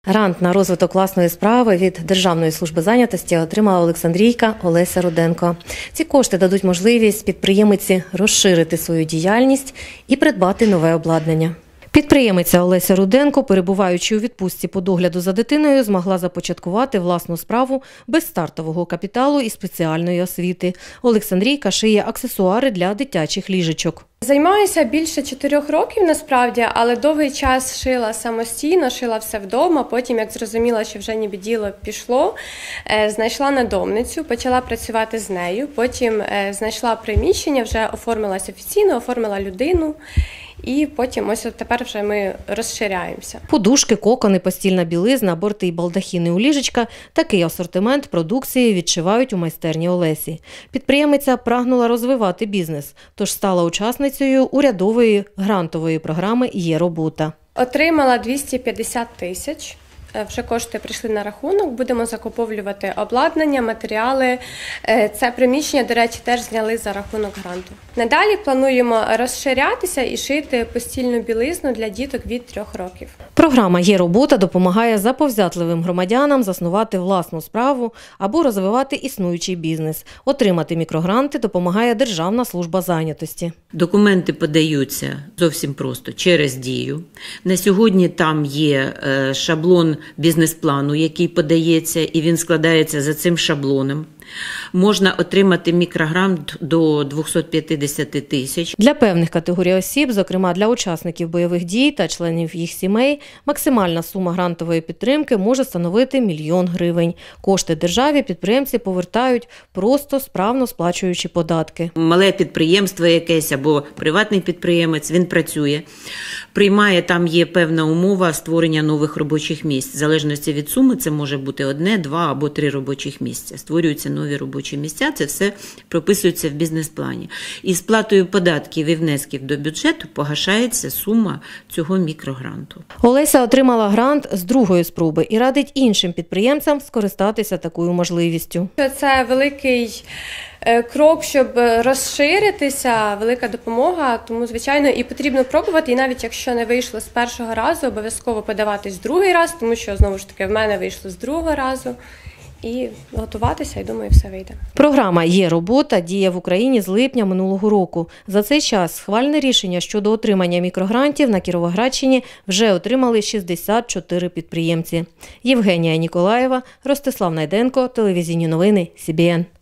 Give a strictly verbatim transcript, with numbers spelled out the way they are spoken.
Грант на розвиток власної справи від Державної служби зайнятості отримала Олександрійка Олеся Руденко. Ці кошти дадуть можливість підприємиці розширити свою діяльність і придбати нове обладнання. Підприємиця Олеся Руденко, перебуваючи у відпустці по догляду за дитиною, змогла започаткувати власну справу без стартового капіталу і спеціальної освіти. Олександрійка шиє аксесуари для дитячих ліжечок. Займаюся більше чотирьох років насправді, але довгий час шила самостійно, шила все вдома. Потім, як зрозуміла, що вже ніби діло пішло, знайшла надомницю, почала працювати з нею. Потім знайшла приміщення, вже оформилась офіційно, оформила людину. І потім ось тепер вже ми розширяємося. Подушки, кокони, постільна білизна, борти і балдахіни у ліжечка – такий асортимент продукції відшивають у майстерні Олесі. Підприємиця прагнула розвивати бізнес, тож стала учасницею урядової грантової програми «Є робота». Отримала двісті п'ятдесят тисяч. Вже кошти прийшли на рахунок, будемо закуповувати обладнання, матеріали. Це приміщення, до речі, теж зняли за рахунок гранту. Надалі плануємо розширятися і шити постільну білизну для діток від трьох років. Програма «Є робота» допомагає заповзятливим громадянам заснувати власну справу або розвивати існуючий бізнес. Отримати мікрогранти допомагає Державна служба зайнятості. Документи подаються зовсім просто через Дію. На сьогодні там є шаблон бізнес-плану, який подається, і він складається за цим шаблоном. Можна отримати мікрогрант до двохсот п'ятдесяти тисяч. Для певних категорій осіб, зокрема для учасників бойових дій та членів їх сімей, максимальна сума грантової підтримки може становити мільйон гривень. Кошти державі підприємці повертають, просто справно сплачуючи податки. Мале підприємство якесь або приватний підприємець, він працює, приймає, там є певна умова створення нових робочих місць. В залежності від суми це може бути одне, два або три робочих місця. Створюються нові робочі місця, це все прописується в бізнес-плані. І сплатою податків і внесків до бюджету погашається сума цього мікрогранту. Олеся отримала грант з другої спроби і радить іншим підприємцям скористатися такою можливістю. Це великий крок, щоб розширитися, велика допомога, тому, звичайно, і потрібно пробувати, і навіть якщо не вийшло з першого разу, обов'язково подаватись другий раз, тому що, знову ж таки, в мене вийшло з другого разу. І готуватися, і думаю, все вийде. Програма «Є робота» діє в Україні з липня минулого року. За цей час схвальне рішення щодо отримання мікрогрантів на Кіровоградщині вже отримали шістдесят чотири підприємці. Євгенія Ніколаєва, Ростислав Найденко, телевізійні новини Сі Бі Ен.